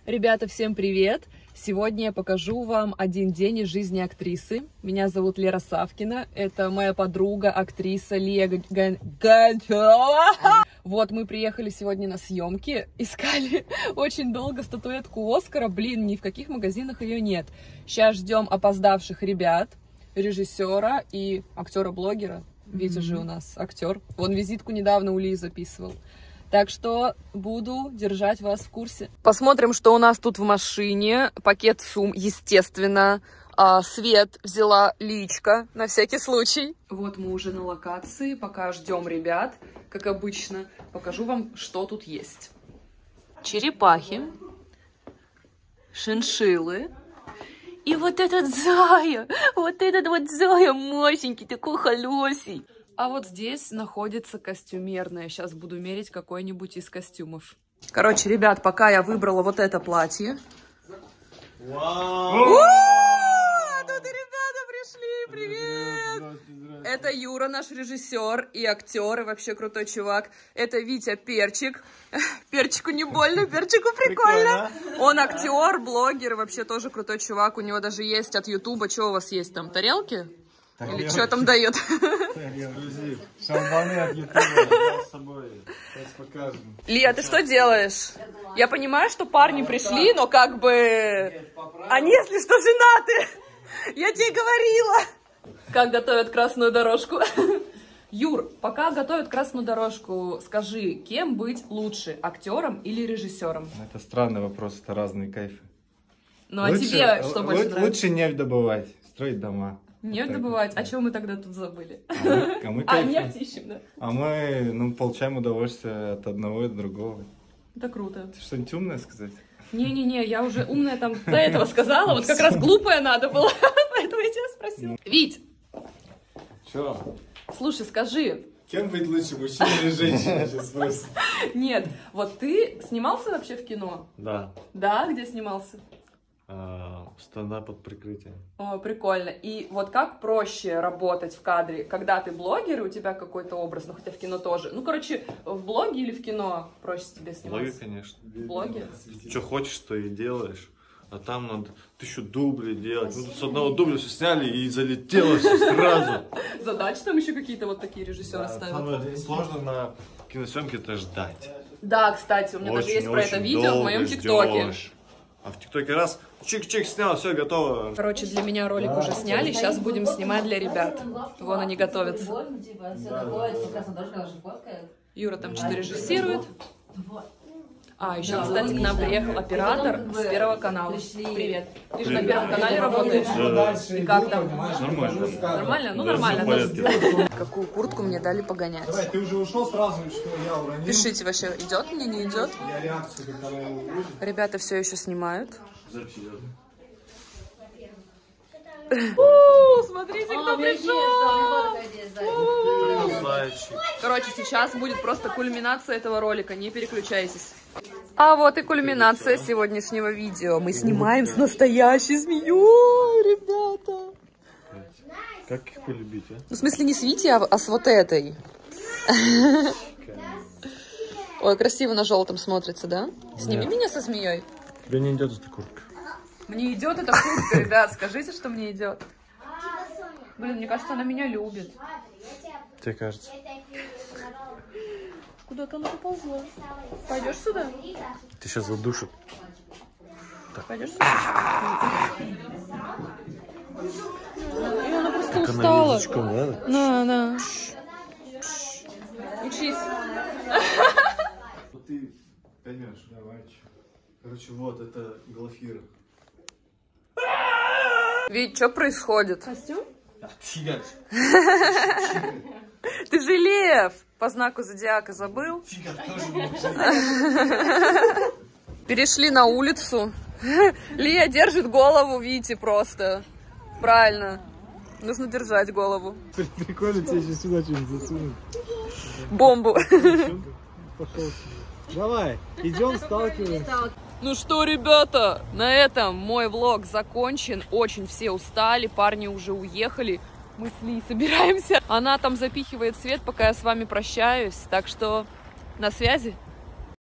Ребята, всем привет! Сегодня я покажу вам один день из жизни актрисы. Меня зовут Лера Савкина. Это моя подруга, актриса Лия Гончарова. Вот, мы приехали сегодня на съемки. Искали очень долго статуэтку Оскара. Блин, ни в каких магазинах ее нет. Сейчас ждем опоздавших ребят, режиссера и актера-блогера. Витя же у нас актер. Он визитку недавно у Лии записывал. Так что буду держать вас в курсе. Посмотрим, что у нас тут в машине. Пакет сумм, естественно. Свет взяла Личка на всякий случай. Вот мы уже на локации. Пока ждем ребят, как обычно. Покажу вам, что тут есть. Черепахи. Шиншиллы. И вот этот Зая. Вот этот вот Зая масенький, такой холёсий. А вот здесь находится костюмерная. Сейчас буду мерить какой-нибудь из костюмов. Короче, ребят, пока я выбрала вот это платье. Вау! Тут и ребята пришли! Привет! Это Юра, наш режиссер и актер, и вообще крутой чувак. Это Витя Перчик. Перчику не больно, Перчику прикольно. Он актер, блогер, и вообще тоже крутой чувак. У него даже есть от Ютуба. Что у вас есть там, тарелки? Или что там дает? Шампаны от Ютуба взял с собой. Сейчас покажем. Лия, ты что делаешь? Я понимаю, что парни пришли, но как бы... Они, если что, женаты. Я тебе говорила. Как готовят красную дорожку. Юр, пока готовят красную дорожку, скажи, кем быть лучше, актером или режиссером? Это странный вопрос, это разные кайфы. Ну а тебе что больше нравится? Лучше нефть добывать, строить дома. Нефть добывать? А чего мы тогда тут забыли? Нефть ищем, да? А мы, получаем удовольствие от одного и от другого. Это круто. Ты что-нибудь умное сказать? Не-не-не, я уже умная там до этого сказала, вот как раз глупая надо было, поэтому я тебя спросила. Вить! Че? Слушай, скажи. Кем быть лучше, мужчина или женщина? Сейчас спросим. Нет, вот ты снимался вообще в кино? Да. Да? Где снимался? Стендап под прикрытием. О, прикольно. И вот как проще работать в кадре, когда ты блогер, и у тебя какой-то образ, ну хотя в кино тоже. Ну, короче, в блоге или в кино проще тебе сниматься? В блоге, конечно. В блоге? Что хочешь, то и делаешь. А там надо 1000 дублей делать. Ну, тут с одного дубля все сняли и залетело все сразу. Задач там еще какие-то вот такие режиссеры ставят. Самое сложное на киносъемке — это ждать. Да, кстати, у меня даже есть про это видео в моем ТикТоке. А в ТикТоке раз, чик-чик снял, все, готово. Короче, для меня ролик уже сняли, сейчас будем снимать для ребят. Вон они готовятся. Юра там что-то режиссирует. Еще, кстати, к нам приехал оператор с Первого канала. Привет. Ты же на Первом канале работаешь? Да. И как там? Нормально. Нормально? Ну, нормально. Какую куртку мне дали погонять? Давай, ты уже ушел сразу, что я уронил. Пишите вообще, идет мне, не идет? Я реакцию, когда я его увижу. Ребята все еще снимают. Смотрите, кто пришел! Короче, сейчас будет просто кульминация этого ролика, не переключайтесь. А вот и кульминация сегодняшнего видео. Мы снимаем с настоящей змеей, ребята. Как их полюбить, а? Ну, в смысле, не с Витей, а с вот этой. Ой, красиво на желтом смотрится, да? Сними меня со змеей. Тебе не идет эта куртка. Мне идет эта куртка, ребят, скажите, что мне идет. Блин, мне кажется, она меня любит. Тебе кажется? Куда-то она поползла. Пойдешь сюда? Ты сейчас задушит. Пойдешь сюда? И она просто устала. На. Учись. Ты поймешь, давай. Короче, вот, это Глафира. Вить, что происходит? Костюм? Тигр. Ты же лев! По знаку зодиака забыл? Тигр тоже. Перешли на улицу. Лия держит голову Вити просто. Правильно. Нужно держать голову. Прикольно тебе сейчас сюда что-нибудь засунуть. Бомбу. Пошел. Давай, идем сталкиваемся. Ну что, ребята, на этом мой влог закончен. Очень все устали, парни уже уехали. Мы с Ли собираемся. Она там запихивает свет, пока я с вами прощаюсь. Так что на связи.